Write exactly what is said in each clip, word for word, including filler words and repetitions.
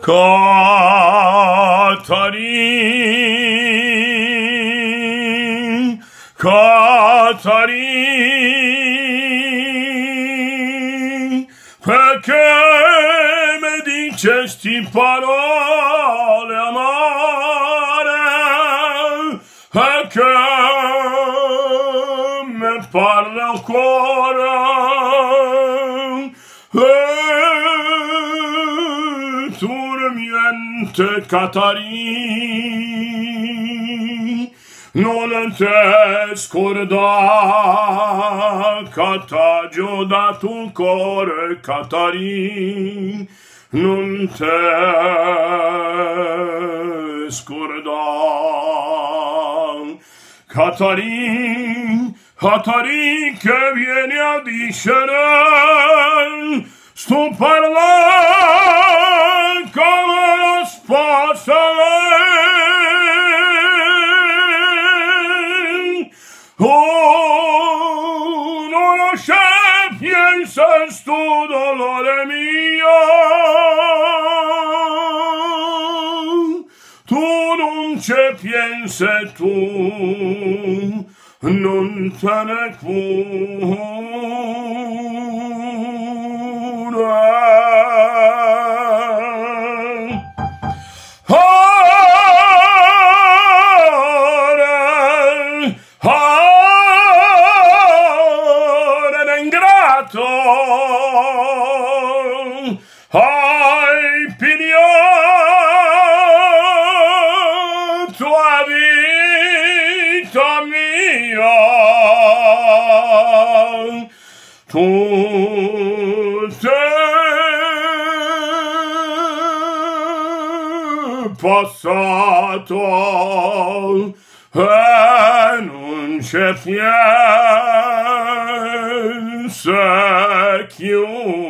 Catarì, Catarì, perché mi dicesti parole amare, perché mi parla il cuore, e turmiente Catarì, non te scordar che t'ha dato un cuore, Catarì, non te scordar. Catarì, Catarì che vieni a dicere, sto parlando come la sposa lei. Oh, non c'è piensa sto dolore mio, tu non c'è piensa e tu non te ne cura. Hai pigliato la vita mia, tu sei passato e non c'è piensa più.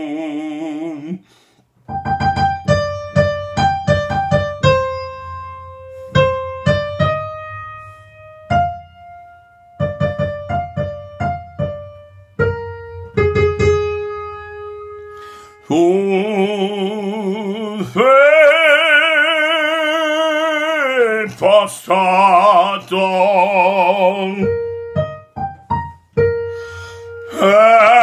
Tu sei passato